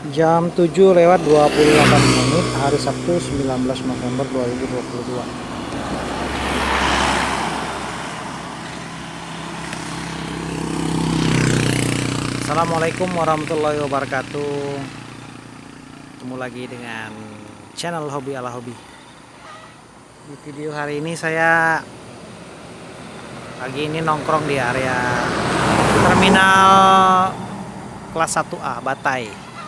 Jam 7:28 hari Sabtu 19 November 2022. Assalamualaikum warahmatullahi wabarakatuh. Ketemu lagi dengan channel Hobi ala Hobi. Di video hari ini saya pagi ini nongkrong di area terminal kelas 1A Batai,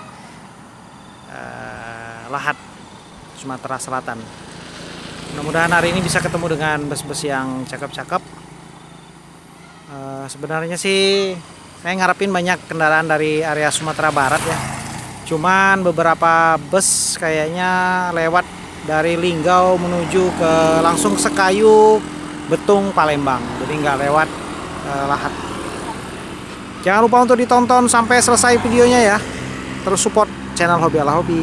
Lahat, Sumatera Selatan. Mudah-mudahan hari ini bisa ketemu dengan bus-bus yang cakep-cakep. Sebenarnya sih saya ngarepin banyak kendaraan dari area Sumatera Barat ya. Cuman beberapa bus kayaknya lewat dari Linggau menuju ke langsung Sekayu, Betung, Palembang. Jadi nggak lewat Lahat. Jangan lupa untuk ditonton sampai selesai videonya ya. Terus support channel Hobi ala Hobi.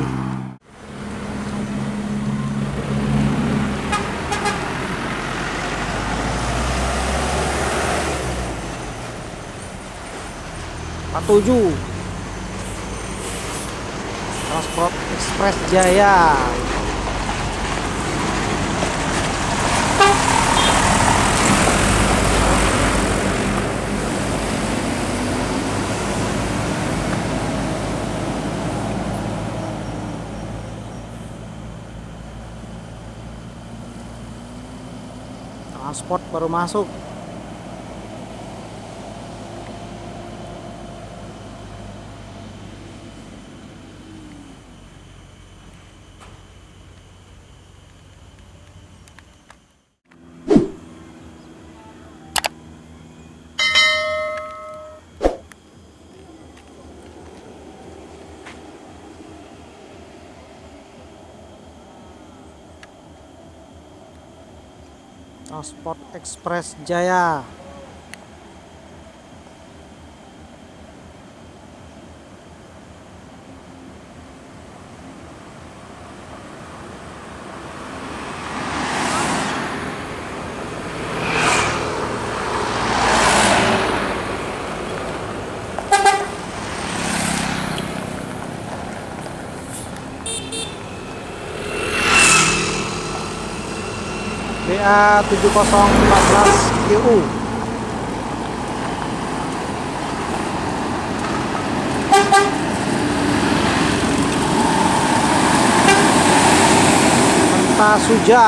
Tujuh Transport Express Jaya. Transport baru masuk. Transport Express Jaya. BA 7014 QU. Mentasuja.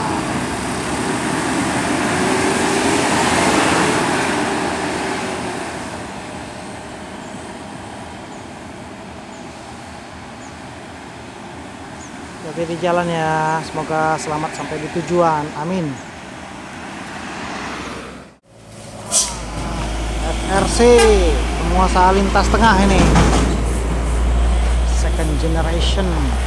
Hati di jalan ya, semoga selamat sampai di tujuan, amin. FRC, penguasa lintas tengah ini, second generation.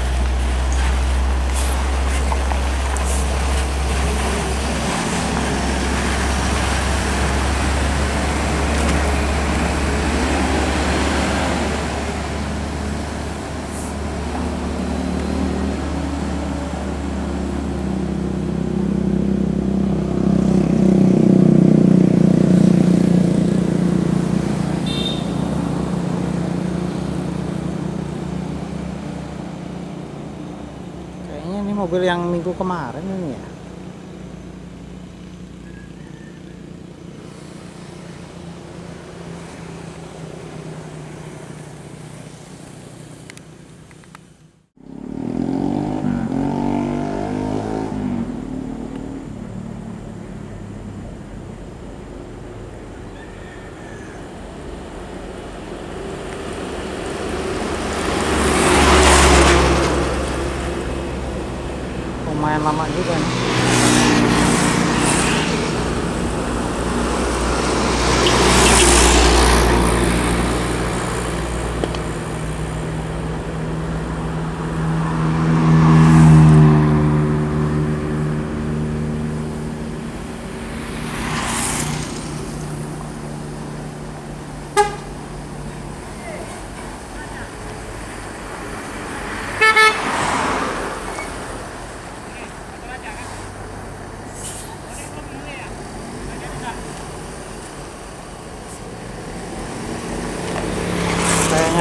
Mobil yang minggu kemarin ini ya. Lumayan lama juga nih.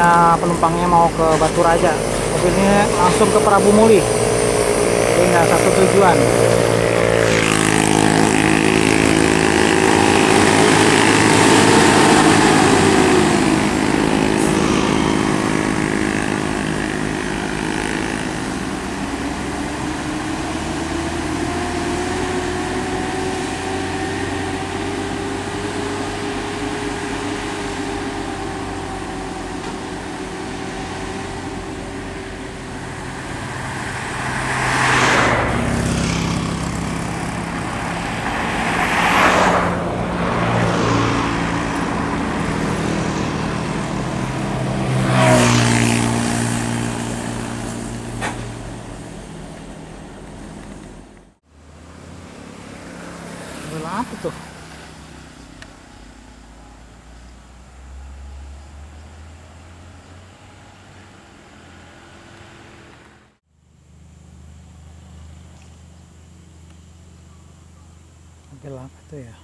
katanya penumpangnya mau ke Batu Raja. Mobil ini langsung ke Prabu Muli, jadi nggak satu tujuan. Apa tuh? Mobil apa tuh ya?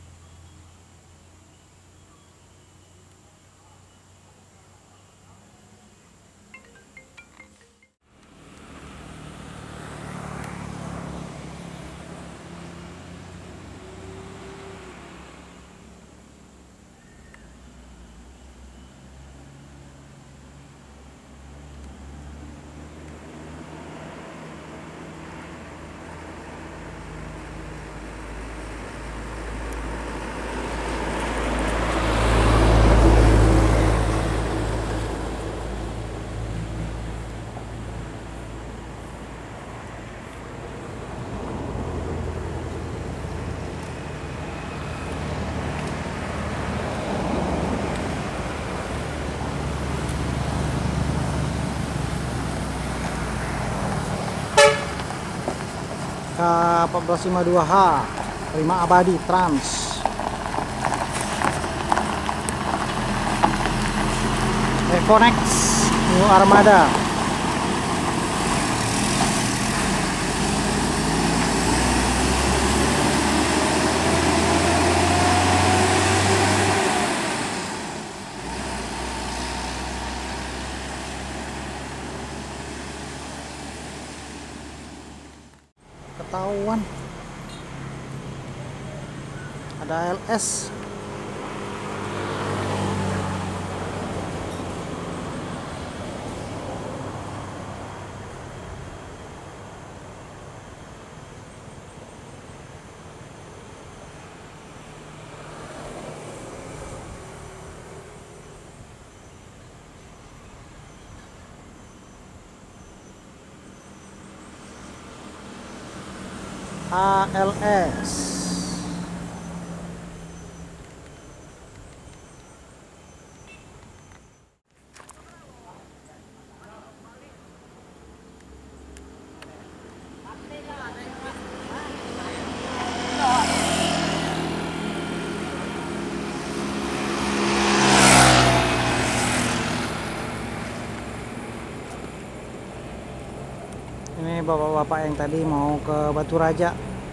K1452H Prima Abadi Trans Econex New Armada. Ketahuan ada LS. ALS. Ini bapak-bapak yang tadi mau ke Batu Raja.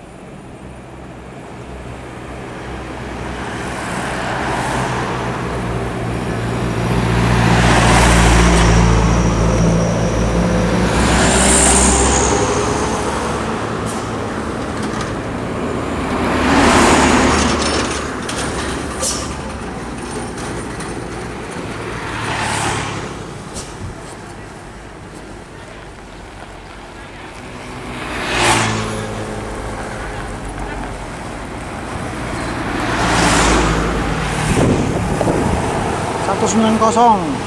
Satu 90.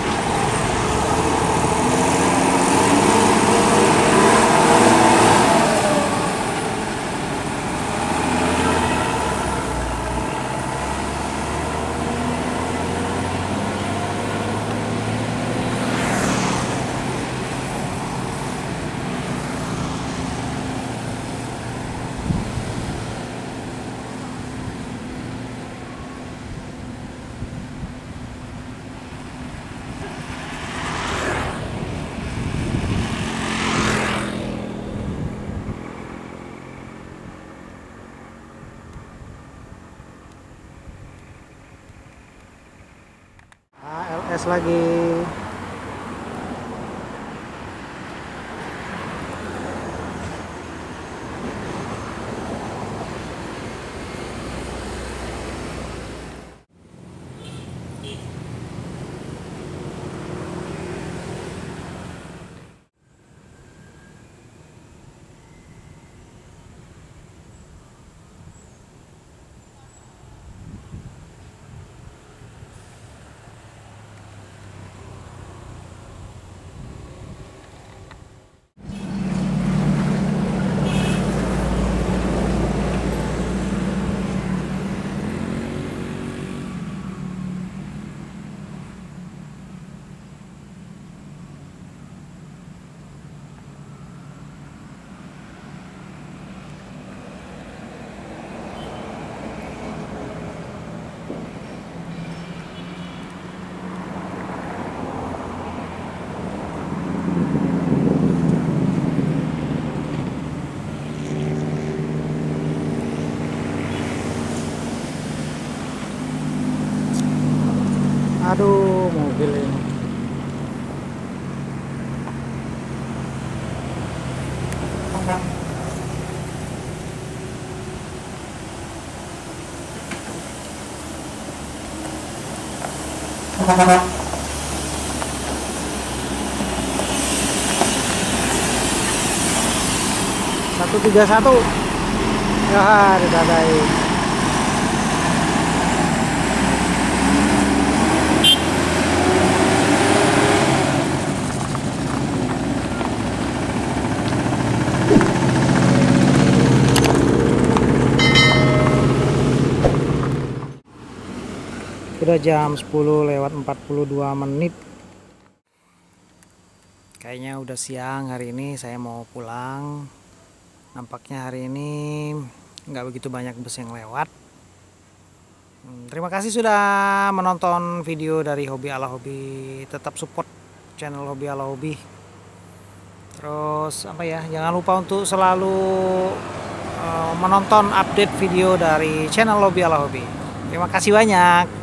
LS lagi. Satu tiga satu. Ya, didadai. Sudah jam 10:42. Kayaknya udah siang hari ini, saya mau pulang. Nampaknya hari ini nggak begitu banyak bus yang lewat. Terima kasih sudah menonton video dari Hobi ala Hobi. Tetap support channel Hobi ala Hobi. Terus apa ya, jangan lupa untuk selalu menonton update video dari channel Hobi ala Hobi. Terima kasih banyak.